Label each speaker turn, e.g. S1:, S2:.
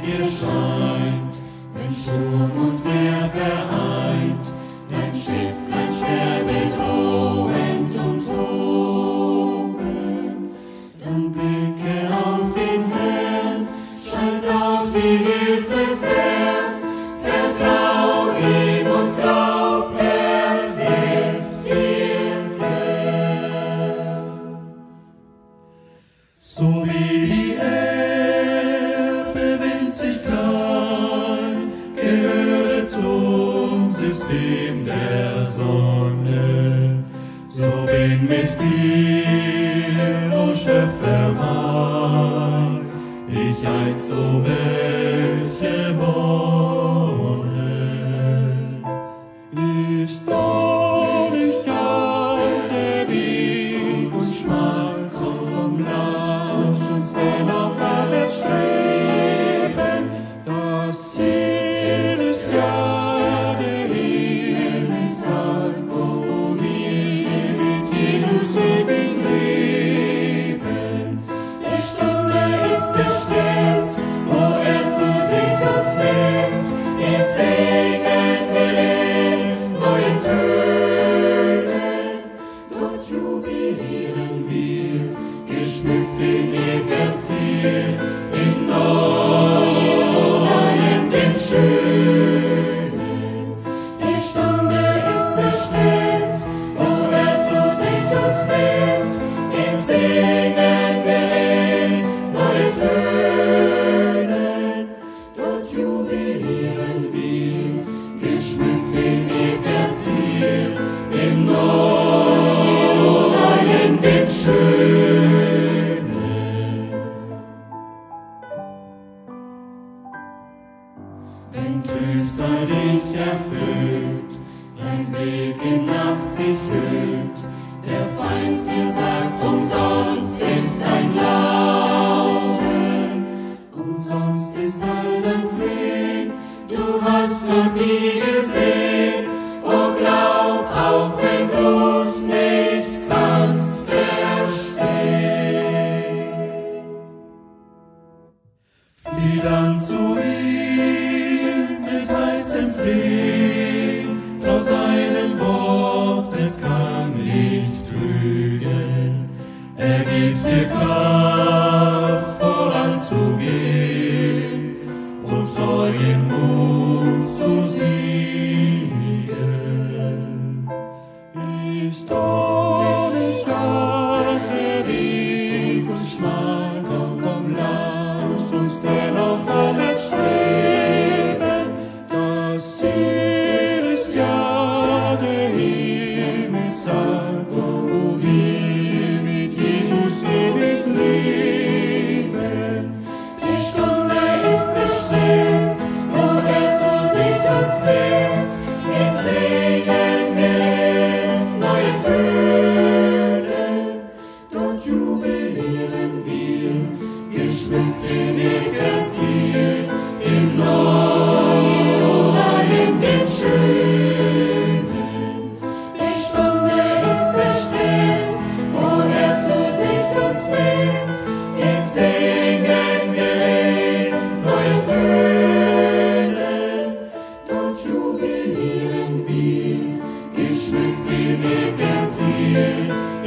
S1: dir scheint, wenn Sturm und Meer vereint, dein Schifflein schwer bedrohend und toben, dann blicke auf den Herrn, scheint auch die Hilfe fern, vertrau ihm und glaub, er hilft dir gern. So wie die Erde winzig klein, gehöre zum System der Sonne, so bin mit dir, o Schöpfer mein, ich eins, o welche Wonne. Ist doch nicht all der Weg und schmal, komm, lass uns dennoch vorwärts streben, das Ziel ist ja der Himmelssaal, wo wir mit Jesus ewig leben. Die Stunde ist bestimmt, wo er zu sich uns nimmt, im Segen will in neuen Tönen. Dort jubilieren wir, geschmückt in ewiger Ziel, im Neuen, dem Schönen. Die Stunde ist bestimmt, wo er zu sich uns nimmt, im Singen wir in neuen Tönen. Dort jubilieren wir, geschmückt in ewiger Ziel, im Neuen, dem Schönen. Wenn Trübsal dich erfüllt, dein Weg in Nacht sich hüllt, der Feind dir sagt, umsonst ist dein Glaube, umsonst ist all dein Flehen, du hast noch nie gesehen, oh glaub, auch wenn du's nicht kannst verstehen. Flieh dann zu ihm mit heißem Flehen, trau seinem Wort, es kann nicht trügen. Er gibt dir Kraft, voranzugehen und treuen Mut zu siegen. Ist doch nicht all der Weg und schmal, komm, lass uns dennoch vorwärts streben. Das Ziel ist ja der Himmelssaal, wo wir mit Jesus ewig leben. Die Stunde ist bestimmt, wo er zu sich uns nimmt, im Segen wir in neuen Tönen. Dort jubilieren wir, geschmückt in ewiger Ziel, im Neuen, dem Schönen. Die Stunde ist bestimmt, wo er zu sich uns nimmt, im Segen wir in neuen Tönen. Dort jubilieren wir, geschmückt in ewiger Ziel,